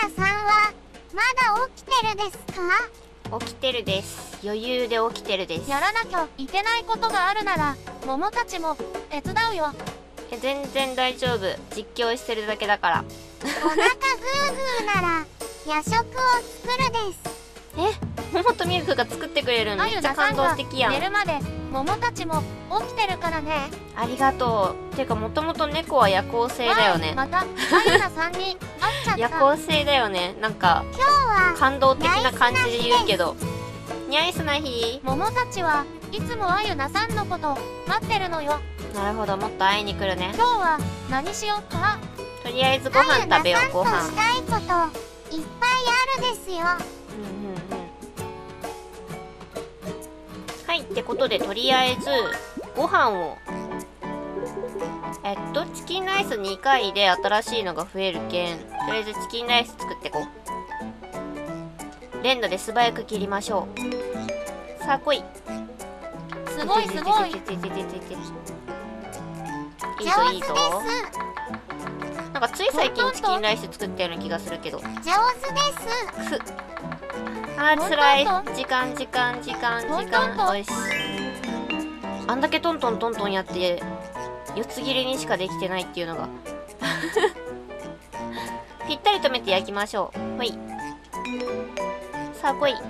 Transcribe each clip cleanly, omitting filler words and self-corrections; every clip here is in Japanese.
なさんはまだ起きてるですか？ 起きてるです。余裕で起きてるです。 やらなきゃいけないことがあるなら桃たちも手伝うよ。 全然大丈夫。実況してるだけだから。 お腹グーグーなら夜食を作るです。 桃とミルクが作ってくれるのめっちゃ感動的やん。 寝るまで桃たちも起きてるからね。 ありがとう。てかもともと猫は夜行性だよね。 またあゆなさんに会っちゃった。 夜行性だよね。なんか今日は感動的な感じで言うけど。ニャイスな日。 桃たちはいつもあゆなさんのこと待ってるのよ。 なるほど、もっと会いに来るね。 今日は何しようか。 とりあえずご飯食べよう。ご飯。 したいこといっぱいあるですよ。 はい、ってことでとりあえずご飯をチキンライス2回で新しいのが増えるけん、とりあえずチキンライス作ってこう。連打で素早く切りましょう。さあ来い。 すごいすごい。 いいぞいいぞ。なんかつい最近チキンライス作ったような気がするけど。 上手です。 あーつらい。時間おいし。あんだけトントントントンやって四つ切りにしかできてないっていうのがぴったり止めて焼きましょう。ほい。さあ来い。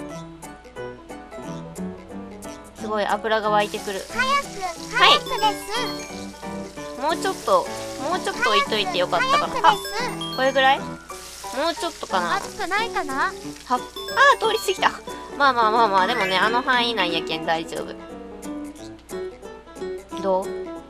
すごい油が湧いてくる。 早くです。 もうちょっと置いといてよかったかな。あ、これぐらい？もうちょっとかな。 熱くないかな。 はあー通り過ぎた。まあでもね、あの範囲内やけん大丈夫。どう？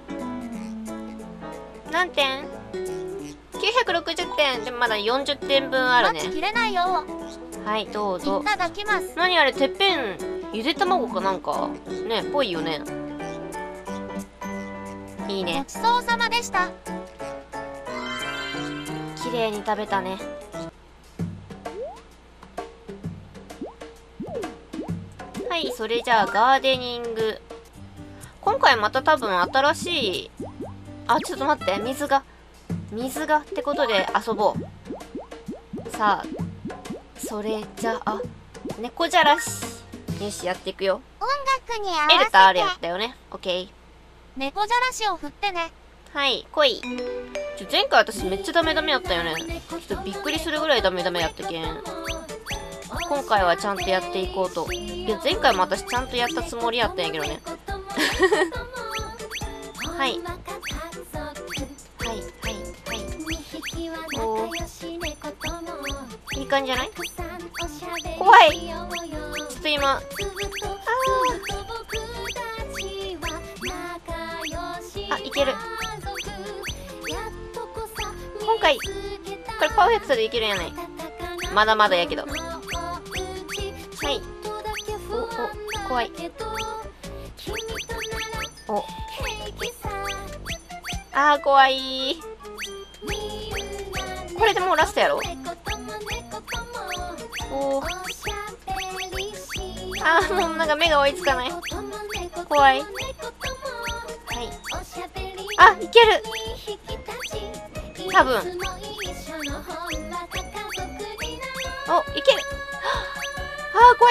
何点？ 960 点。でもまだ40点分あるね。 待ちきれないよ。 はい、どうぞ。 いただきます。 何あれ、てっぺんゆで卵かなんかね、ぽいよね。いいね。 ごちそうさまでした。 綺麗に食べたね。はい、それじゃあガーデニング。今回また多分新しい、あ、ちょっと待って、水がってことで遊ぼう。さあ、それじゃあ、猫じゃらし。よし、やっていくよ。 音楽に合わせてエルタあるやつだよね。オッケー。 猫じゃらしを振ってね。 はい、来い。前回私めっちゃダメやったよね。ちょっとびっくりするぐらいダメやったけん。今回はちゃんとやっていこうと。いや、前回も私ちゃんとやったつもりやったんやけどね。はい。おー。いい感じじゃない？怖い。ちょっと今。あ、いける。今回、これパーフェクトでいけるんやない。まだまだやけど。はい。お、怖い。お。あー、怖い。これでもうラストやろ。おー。あー、もうなんか目が追いつかない。怖い。はい。あ、いける。多分。お、いける。あー、怖い。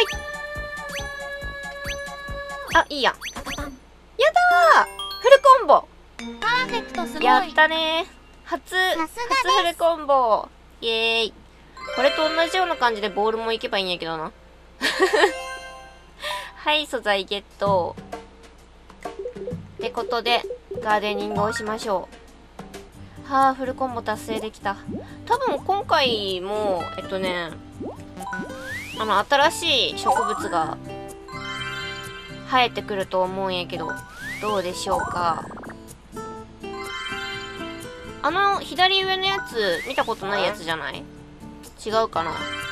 あ、いいやん。やったー！フルコンボ。 パーフェクトすごい。 やったねー。初フルコンボ。イエーイ。これと同じような感じでボールもいけばいいんやけどな。はい、素材ゲット。ってことで、ガーデニングをしましょう。はあ、フルコンボ達成できた。多分今回も、新しい植物が生えてくると思うんやけど、どうでしょうか。左上のやつ、見たことないやつじゃない？違うかな？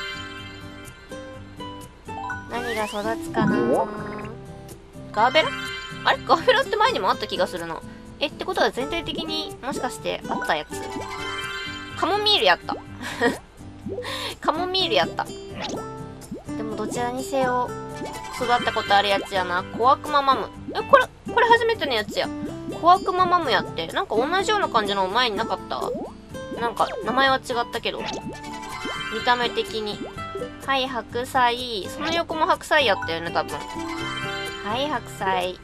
何が育つかな？ガーベラ？あれ？ガーベラって前にもあった気がするな。ってことは全体的にもしかしてあったやつ？カモミールやった。カモミールやった。でもどちらにせよ、育ったことあるやつやな。コアクママム。これ初めてのやつや。コアクママムやって。なんか同じような感じの前になかった？なんか名前は違ったけど。 見た目的に。はい、白菜。その横も白菜やったよね、多分。はい、白菜。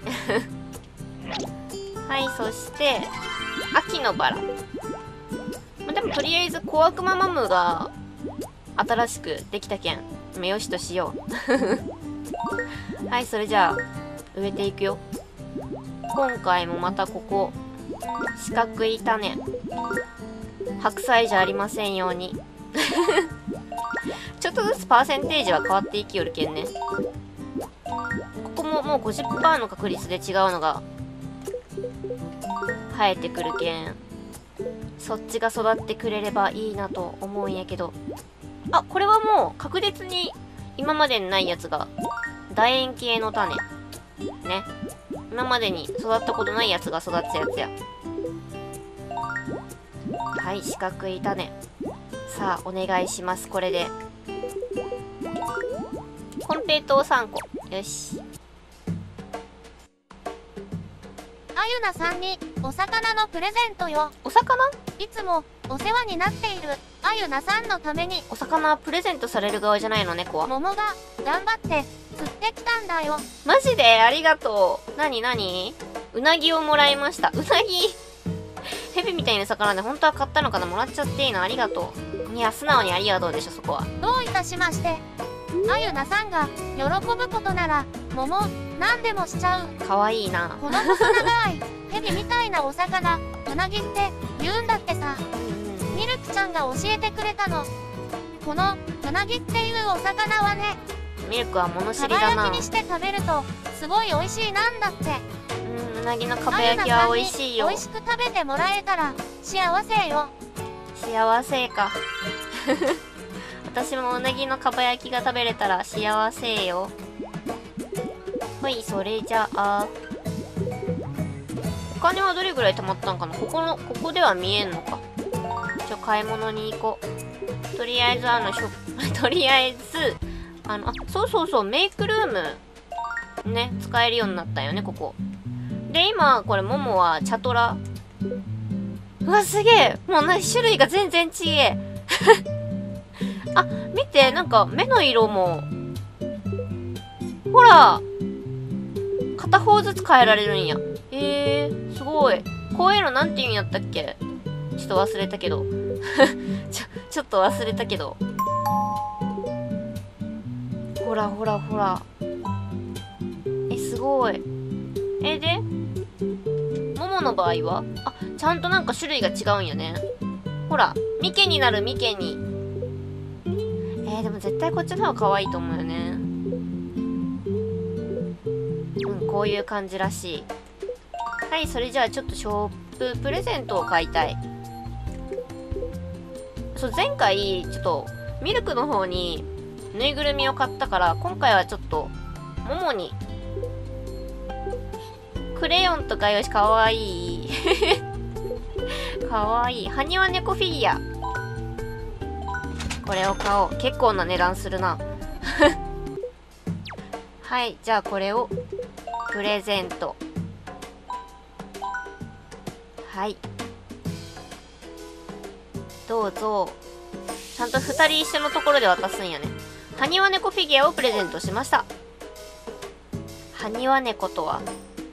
はい、そして、秋のバラ。まあ、でもとりあえず小悪魔マムが新しくできたけん、よしとしよう。はい、それじゃあ、植えていくよ。今回もまたここ、四角い種。白菜じゃありませんように。ちょっとずつパーセンテージは変わっていきよるけんね。ここももう 50% の確率で違うのが生えてくるけん、そっちが育ってくれればいいなと思うんやけど。あ、これはもう確実に今までにないやつが楕円形の種ね。今までに育ったことないやつが育つやつや。はい、四角い種。さあお願いします。これでコンペイトー3個。よし。 あゆなさんにお魚のプレゼントよ。 お魚？ いつもお世話になっているあゆなさんのために。 お魚プレゼントされる側じゃないの？猫は。 桃が頑張って釣ってきたんだよ。 マジでありがとう。なになに？うなぎをもらいました。うなぎヘビみたいな魚で本当は買ったのかな？もらっちゃっていいの？ありがとう。いや、素直にありがとうでしょ、そこは。 どういたしまして。あゆなさんが喜ぶことなら桃何でもしちゃう。 かわいいな。 この細長いヘビみたいなお魚、うなぎって言うんだってさ。ミルクちゃんが教えてくれたの。このうなぎっていうお魚はね、 ミルクは物知かばりだな。 焼きにして食べるとすごい美味しいなんだって。 うなぎのかば焼きは美味しいよ。 美味しく食べてもらえたら幸せよ。 幸せか。私もうなぎのかば焼きが食べれたら幸せよ。はい、それじゃあお金はどれぐらい貯まったんかな。ここでは見えんのか。買い物に行こう。とりあえずとりあえずそうそうそう、メイクルームね、使えるようになったよね、ここで。今これモモはチャトラ。うわ、すげえ。もう種類が全然違え。あ、見て、なんか目の色もほら片方ずつ変えられるんや。すごい。こういうのなんて言うんやったっけ？ちょっと忘れたけど。ちょっと忘れたけど。ほらほらほら。すごい。でモモの場合はちゃんとなんか種類が違うんやね。ほら、ミケになるミケに。でも絶対こっちの方が可愛いと思うよね。こういう感じらしい。はい、それじゃあちょっとショッププレゼントを買いたい。そう、前回ちょっとミルクの方にぬいぐるみを買ったから、今回はちょっとモモにクレヨンとか。よし、かわいい。かわいい。はにわ猫フィギュア。これを買おう。結構な値段するな。はい、じゃあこれをプレゼント。はい、どうぞ。ちゃんと2人一緒のところで渡すんやね。はにわ猫フィギュアをプレゼントしました。はにわ猫とはわーい。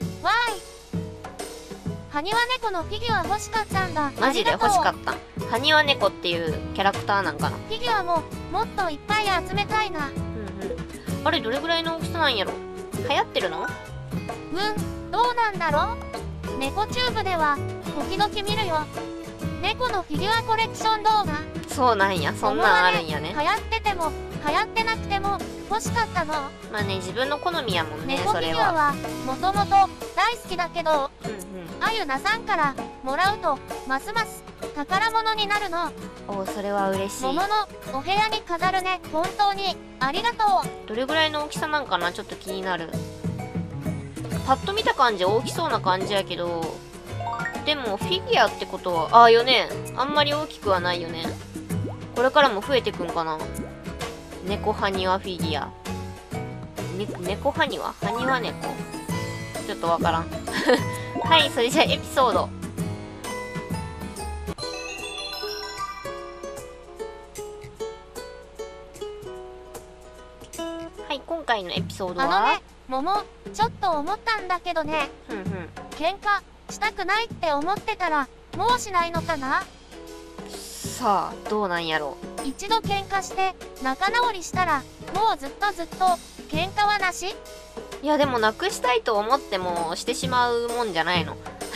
はにわ猫のフィギュア欲しかったんだ。 マジで欲しかった。はにわ猫っていうキャラクターなんかな。 フィギュアももっといっぱい集めたいな。 あれどれぐらいの大きさなんやろ。流行ってるの？ どうなんだろう。猫チューブでは時々見るよ。猫のフィギュアコレクション動画。 そうなんや。そんなんあるんやね。 流行ってても流行ってなくても欲しかったの。 まあね、自分の好みやもんね。 猫フィギュアはもともと大好きだけど、あゆなさんからもらうとますます宝物になるの。 それは嬉しい。 桃のお部屋に飾るね。本当にありがとう。 どれぐらいの大きさなんかな、ちょっと気になる。パッと見た感じ大きそうな感じやけど、でもフィギュアってことはよね、あんまり大きくはないよね。これからも増えてくんかな。猫はにわフィギュア。猫はにわはにわ猫、ちょっとわからん。はい、それじゃあエピソード。 回のエピソードは桃、ちょっと思ったんだけどね。 ふんふん。 喧嘩したくないって思ってたら、もうしないのかな？ さあ、どうなんやろう。一度喧嘩して仲直りしたら、もうずっと喧嘩はなし？ いやでもなくしたいと思ってもしてしまうもんじゃないの。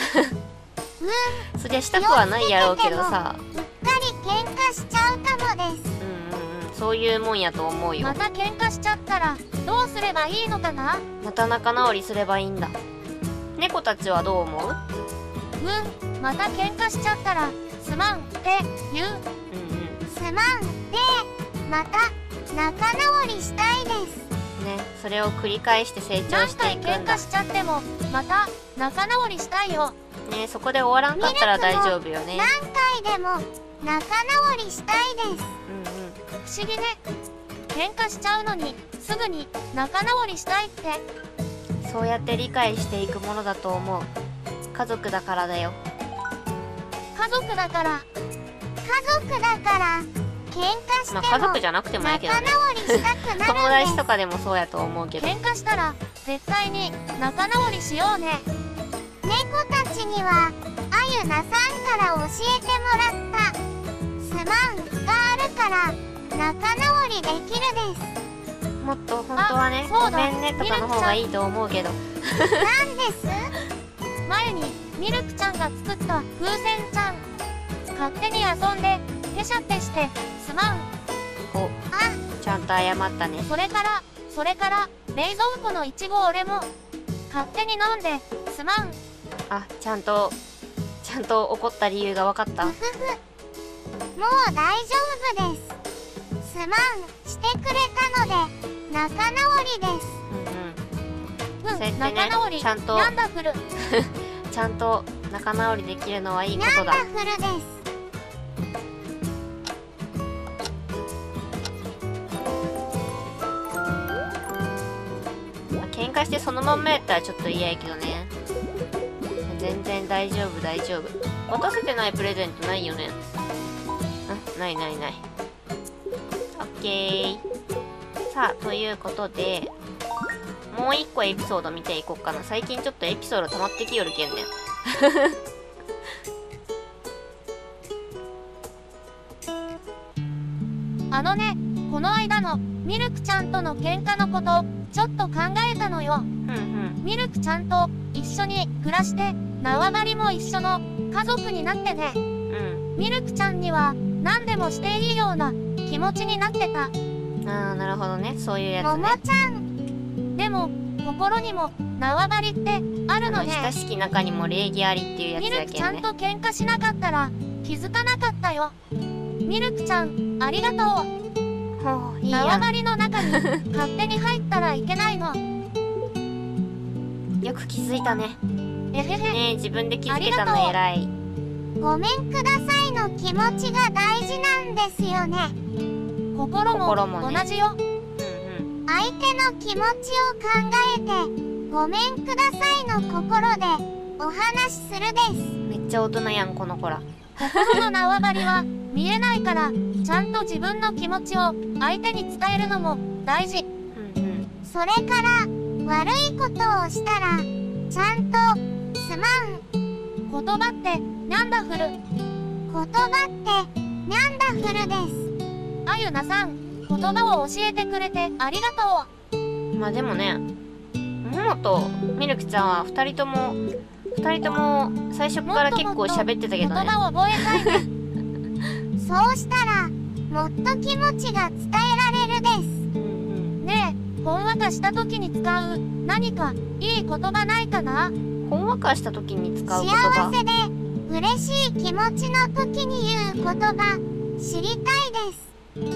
そりゃしたくはないやろうけどさ。 うっかり喧嘩しちゃうかもです。 そういうもんやと思うよ。 また喧嘩しちゃったらどうすればいいのかな？ また仲直りすればいいんだ。猫たちはどう思う？ また喧嘩しちゃったらすまんって言う。 すまんでまた仲直りしたいですね。それを繰り返して成長していくんだ。 何回喧嘩しちゃってもまた仲直りしたいよね。そこで終わらんかったら大丈夫よね。 何回でも仲直りしたいです。 不思議ね。喧嘩しちゃうのにすぐに仲直りしたいって。 そうやって理解していくものだと思う。家族だからだよ。 家族だから喧嘩しても家族じゃなくてもいいけどね。 仲直りしたくなるんです。 友達とかでもそうやと思うけど。 喧嘩したら絶対に仲直りしようね。 猫たちにはあゆなさんから教えてもらったすまんがあるから仲直りできるです。 もっと本当はね、ごめんねとかの方がいいと思うけど。 なんです？ 前にミルクちゃんが作った風船ちゃん、勝手に遊んでペシャってしてすまん。 お、ちゃんと謝ったね。 それから冷蔵庫のいちご俺も勝手に飲んですまん。 ちゃんと怒った理由が分かった。 もう大丈夫です。すまんしてくれたので仲直りです。 そうやってね、 仲直りちゃんとヤンダフルちゃんと仲直りできるのはいいことだ。 ヤンダフルです。 喧嘩してそのまんまやったらちょっと嫌やけどね。全然大丈夫大丈夫。渡せてないプレゼントないよね。ないないない。オッケー。さあということでもう一個エピソード見ていこうかな。最近ちょっとエピソード溜まってきよるけんね。 この間のミルクちゃんとの喧嘩のことちょっと考えたのよ。ミルクちゃんと一緒に暮らして縄張りも一緒の家族になってね。ミルクちゃんには何でもしていいような気持ちになってた。 なるほどね。そういうやつね。 ももちゃん。 でも心にも縄張りってあるのね。 親しき中にも礼儀ありっていうやつやけんね。 ミルクちゃんと喧嘩しなかったら気づかなかったよ。ミルクちゃんありがとう。 いいやん。 縄張りの中に勝手に入ったらいけないの。 よく気づいたね。 えへへ。 ねえ、自分で気づけたの偉い。 ごめんくださいの気持ちが大事なんですよね。 心も同じよ。 相手の気持ちを考えてごめんくださいの心でお話しするです。 めっちゃ大人やんこの子ら。 心の縄張りは見えないからちゃんと自分の気持ちを相手に伝えるのも大事。 それから悪いことをしたらちゃんとすまん。 言葉ってニャンダフル。 言葉ってニャンダフルです。 あゆなさん、言葉を教えてくれてありがとう。 まあでもね、ももとミルクちゃんは2人とも最初から結構喋ってたけどね。 言葉を覚えたいね。 そうしたらもっと気持ちが伝えられるです。 ねえ、ほんわかした時に使う何かいい言葉ないかな？ ほんわかした時に使う言葉。 幸せで嬉しい気持ちの時に言う言葉知りたいです。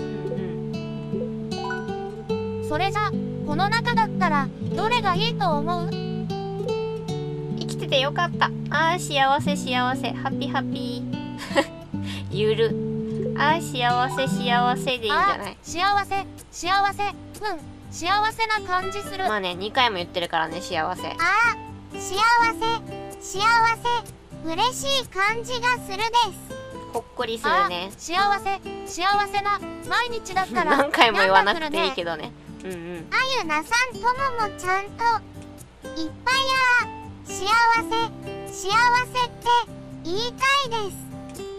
それじゃこの中だったらどれがいいと思う？ 生きててよかった。幸せ幸せハッピーハッピー。ゆる。幸せ幸せでいいんじゃない？ 幸せ幸せ。幸せな感じする。 まあね、2回も言ってるからね、幸せ。 幸せ嬉しい感じがするです。 ほっこりするね。 幸せな毎日だったら何回も言わなくていいけどね。 うんうん。 あゆなさんとももちゃんといっぱい幸せって言いたいです。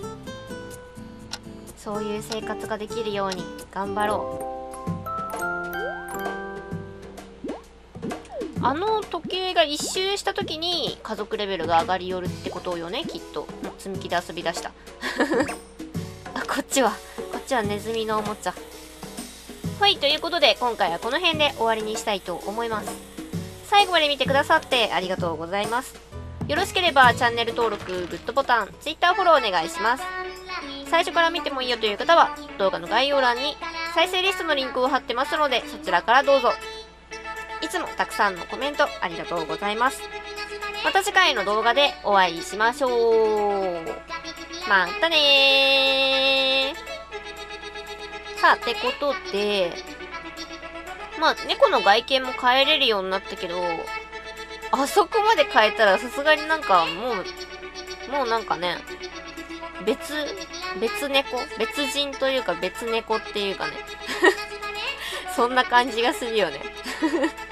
そういう生活ができるように頑張ろう。あの時計が一周した時に家族レベルが上がりよるってことよね、きっと。積み木で遊び出した。あ、こっちはネズミのおもちゃ。はい、ということで今回はこの辺で終わりにしたいと思います。最後まで見てくださってありがとうございます。よろしければチャンネル登録、グッドボタン、Twitter フォローお願いします。最初から見てもいいよという方は動画の概要欄に再生リストのリンクを貼ってますので、そちらからどうぞ。いつもたくさんのコメントありがとうございます。また次回の動画でお会いしましょう。またねー。さあ、ってことで、まあ、猫の外見も変えれるようになったけど、あそこまで変えたらさすがになんかもうなんかね、別猫別人というか別猫っていうかね。そんな感じがするよね。